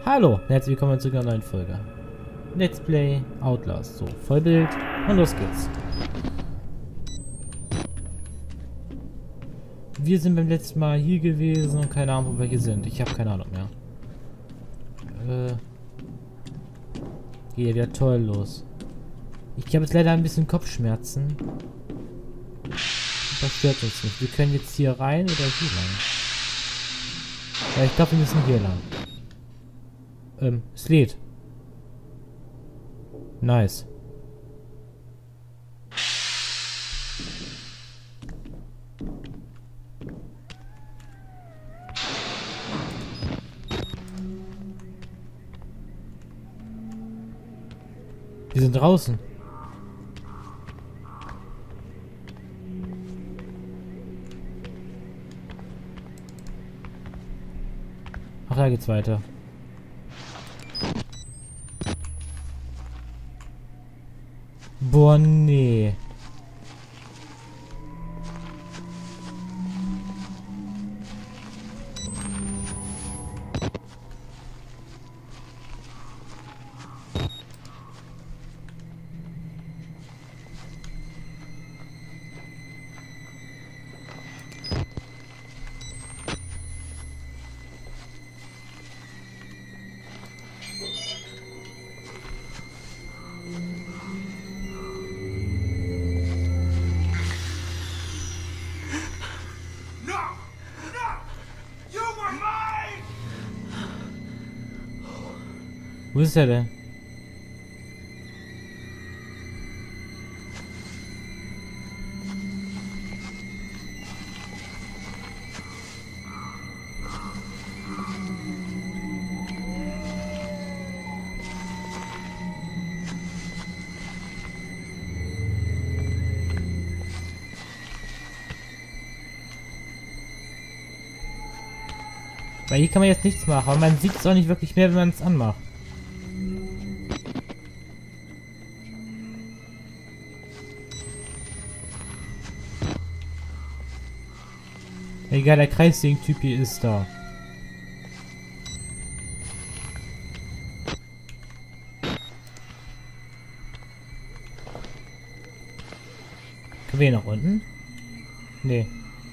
Hallo, herzlich willkommen zu einer neuen Folge. Let's Play Outlast. So, Vollbild und los geht's. Wir sind beim letzten Mal hier gewesen und keine Ahnung, wo wir hier sind. Ich habe keine Ahnung mehr. Geht ja wieder toll los. Ich habe jetzt leider ein bisschen Kopfschmerzen. Das stört uns nicht. Wir können jetzt hier rein oder hier lang. Ja, ich glaube, wir müssen hier lang. Es lädt. Nice. Wir sind draußen. Ach, da geht's weiter. Boah, nee. Wo ist er denn? Weil hier kann man jetzt nichts machen, aber man sieht es auch nicht wirklich mehr, wenn man es anmacht. Egal, der Kreissägen-Typ hier ist da. Können wir hier nach unten? Nee.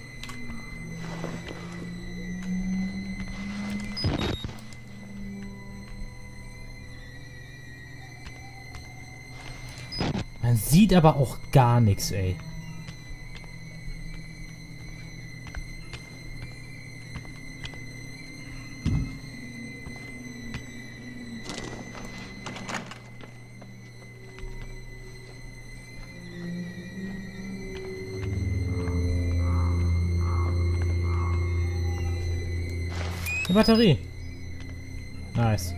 Man sieht aber auch gar nichts, ey. Die Batterie. Nice.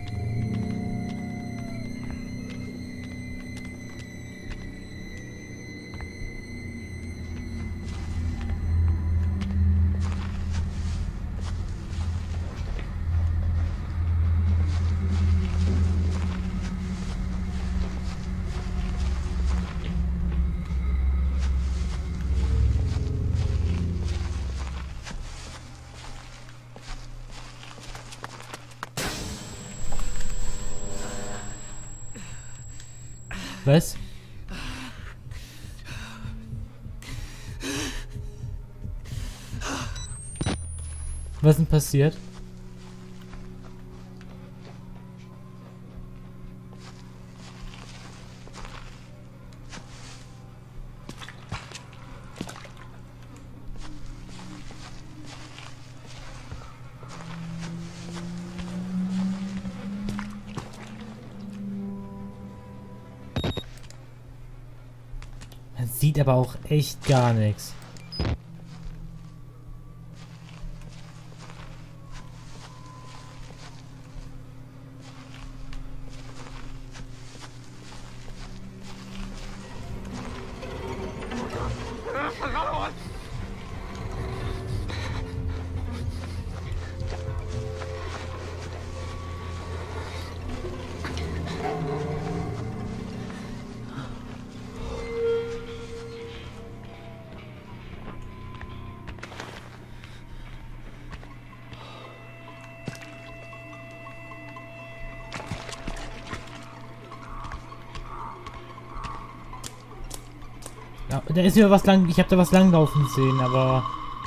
Was? Was ist denn passiert? Man sieht aber auch echt gar nichts. Ja, da ist mir was lang. Ich habe da was langlaufen sehen, aber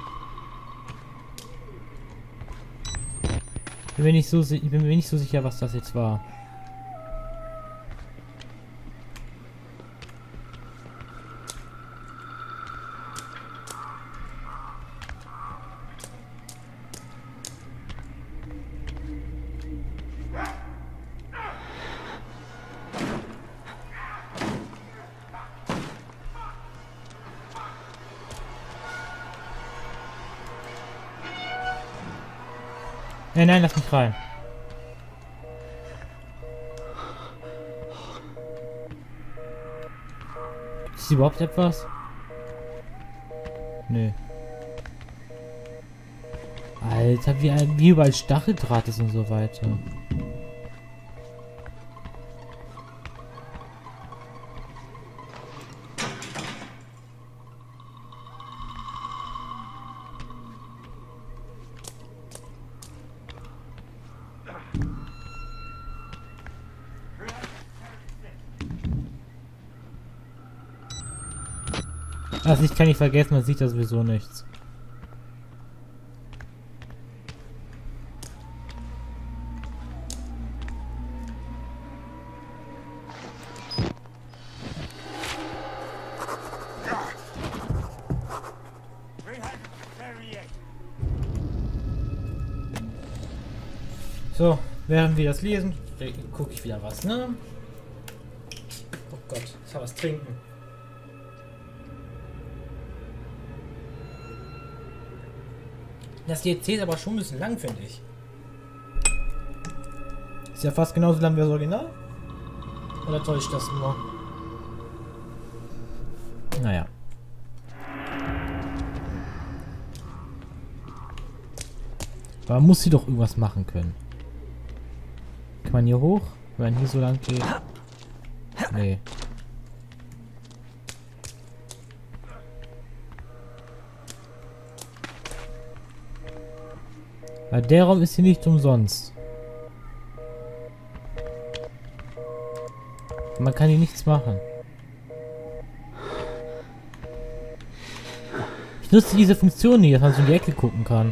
ich bin mir nicht so sicher, was das jetzt war. Nein, lass mich rein. Ist überhaupt etwas? Nö. Alter, wie überall Stacheldraht ist und so weiter. Das Licht kann ich vergessen, man sieht da sowieso nichts. So, während wir das lesen, gucke ich wieder was, ne? Oh Gott, ich habe was trinken. Das DLC ist aber schon ein bisschen lang, finde ich. Ist ja fast genauso lang wie das Original. Oder täuscht das nur? Naja. Aber man muss sie doch irgendwas machen können. Kann man hier hoch? Wenn man hier so lang geht? Nee. Weil der Raum ist hier nicht umsonst. Man kann hier nichts machen. Ich nutze diese Funktion nicht, dass man so in die Ecke gucken kann.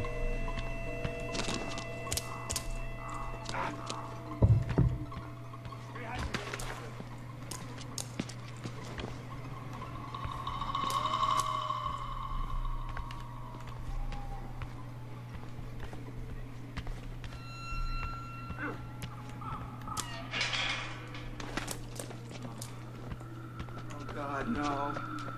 God, no.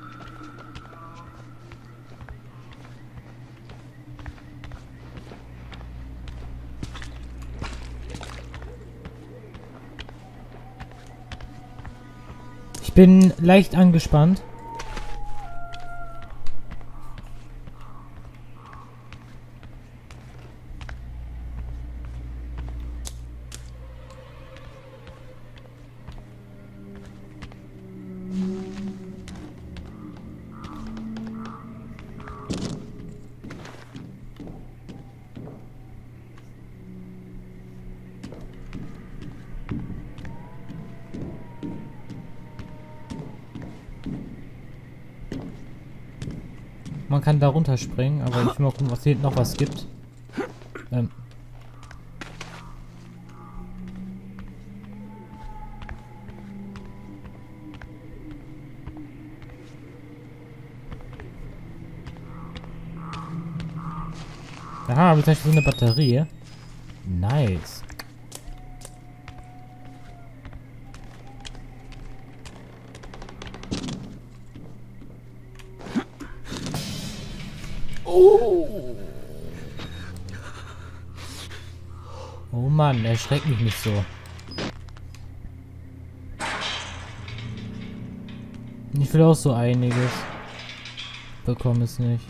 Ich bin leicht angespannt. Man kann da runterspringen, aber ich will mal gucken, was hier noch was gibt. Aha, habe ich gleich so eine Batterie. Nice. Oh Mann, erschreckt mich nicht so. Ich will auch so einiges. Bekomme es nicht.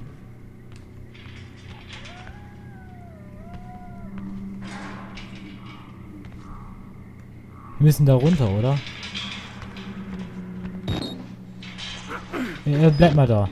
Wir müssen da runter, oder? Bleib mal da.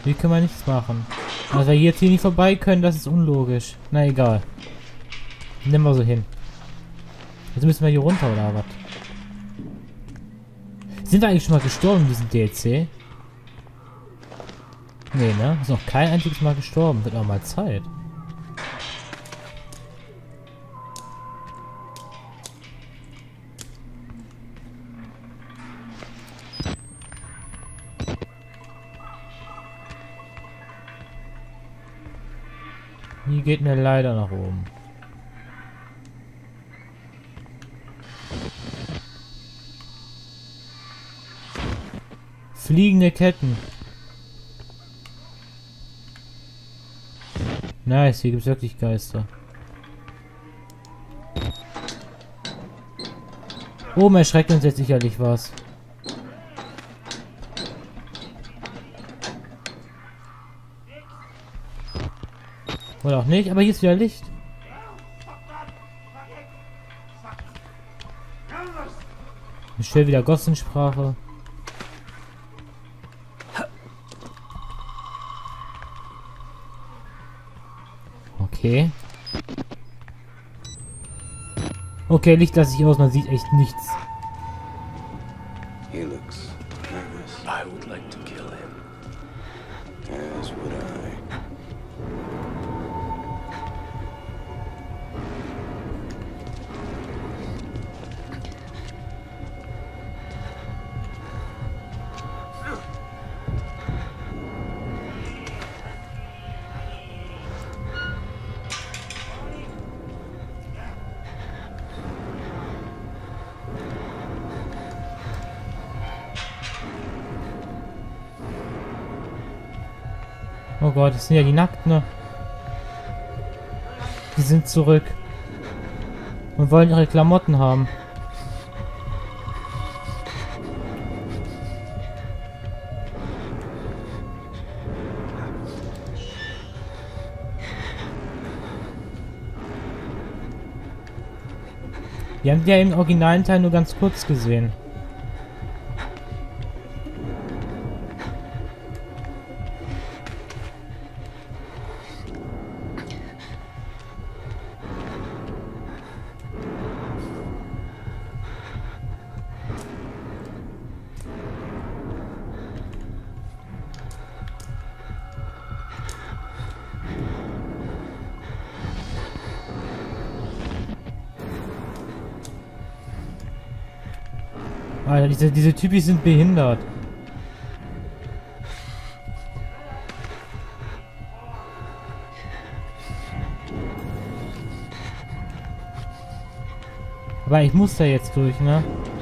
Hier können wir nichts machen. Also wir jetzt hier nicht vorbei können, das ist unlogisch. Na egal. Nehmen wir so hin. Jetzt müssen wir hier runter oder was? Sind wir eigentlich schon mal gestorben in diesem DLC? Nee, ne? Ist noch kein einziges Mal gestorben. Wird auch mal Zeit. Hier geht mir leider nach oben. Fliegende Ketten. Nice, hier gibt es wirklich Geister. Oben erschreckt uns jetzt sicherlich was. Oder auch nicht, aber hier ist wieder Licht. Ich stelle wieder Gossensprache. Okay. Okay, Licht lasse ich aus, man sieht echt nichts. He looks nervous. I would like to kill him. As would I. Oh Gott, das sind ja die Nackten. Ne? Die sind zurück. Und wollen ihre Klamotten haben. Die haben die ja im originalen Teil nur ganz kurz gesehen. Alter, diese Typen sind behindert. Aber ich muss da jetzt durch, ne?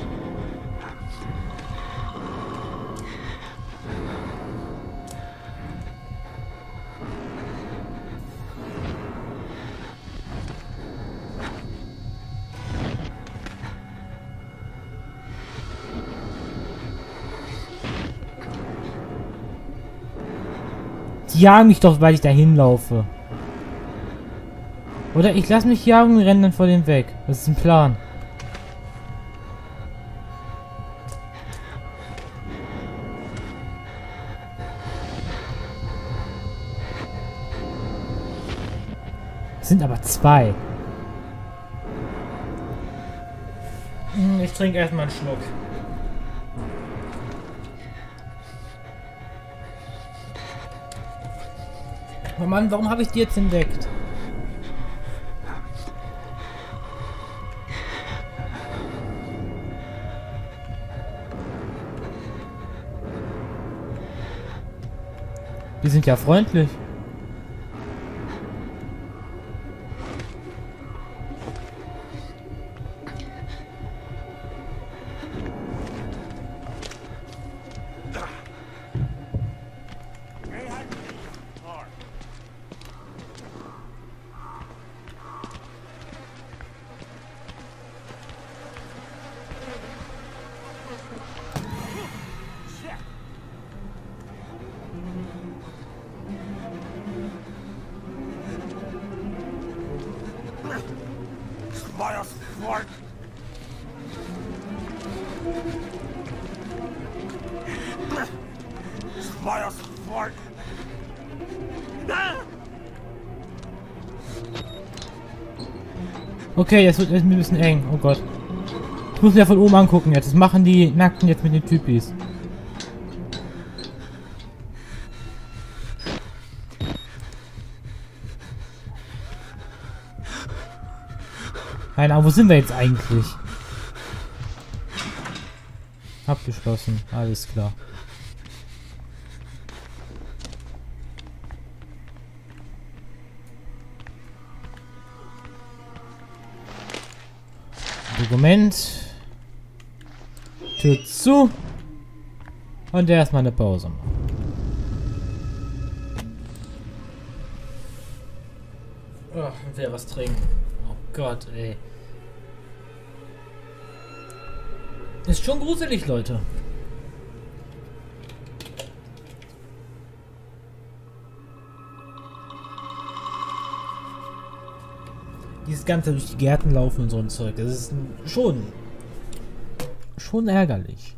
Die jagen mich doch, weil ich da hinlaufe. Oder ich lasse mich jagen und renne dann vor dem weg. Das ist ein Plan. Es sind aber zwei. Ich trinke erstmal einen Schluck. Oh Mann, warum habe ich die jetzt entdeckt? Die sind ja freundlich. fort. Okay, jetzt wird es ein bisschen eng. Oh Gott. Ich muss mir ja von oben angucken jetzt. Das machen die Nackten jetzt mit den Typis. Keine Ahnung, wo sind wir jetzt eigentlich? Abgeschlossen. Alles klar. Dokument. Tür zu. Und erstmal eine Pause machen. Oh, und wieder was trinken. Oh Gott, ey. Ist schon gruselig, Leute. Dieses Ganze durch die Gärten laufen und so ein Zeug, das ist schon ärgerlich.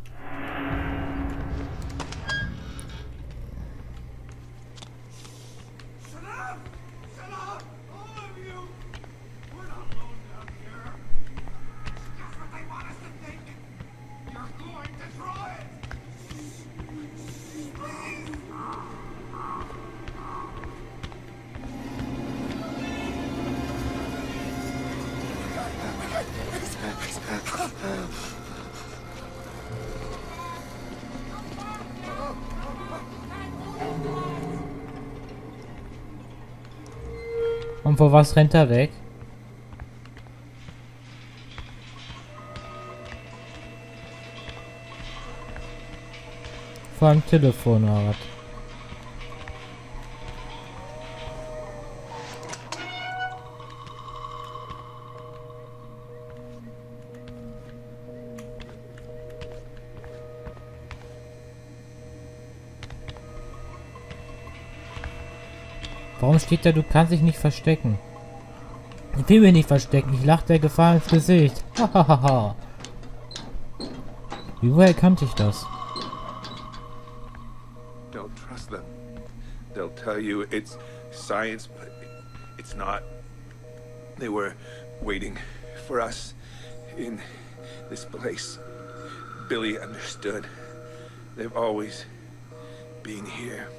Und vor was rennt er weg? Vor einem Telefon oder was? Warum steht da, du kannst dich nicht verstecken? Ich will mich nicht verstecken, ich lache der Gefahr ins Gesicht. Hahaha. Woher kannte ich das? Don't trust them. They'll tell you it's science, but it's not. They were waiting for us in this place. Billy understood. They've always been here.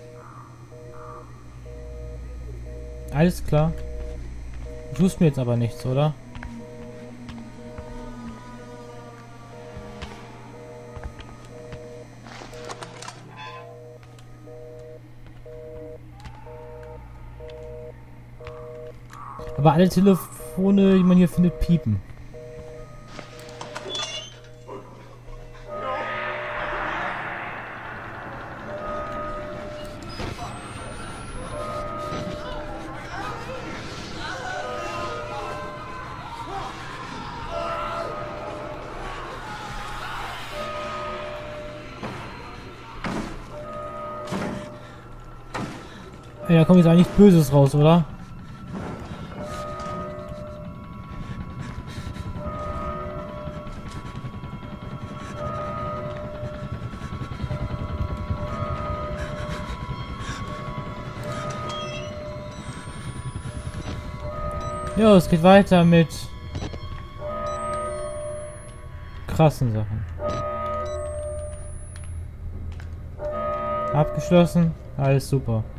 Alles klar. Du tust mir jetzt aber nichts, oder? Aber alle Telefone, die man hier findet, piepen. Ey, da kommt jetzt eigentlich Böses raus, oder? Jo, es geht weiter mit krassen Sachen. Abgeschlossen, alles super.